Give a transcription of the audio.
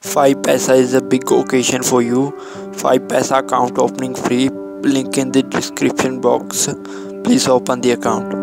5 paisa is a big occasion for you. 5 paisa account opening free. Link in the description box. Please open the account.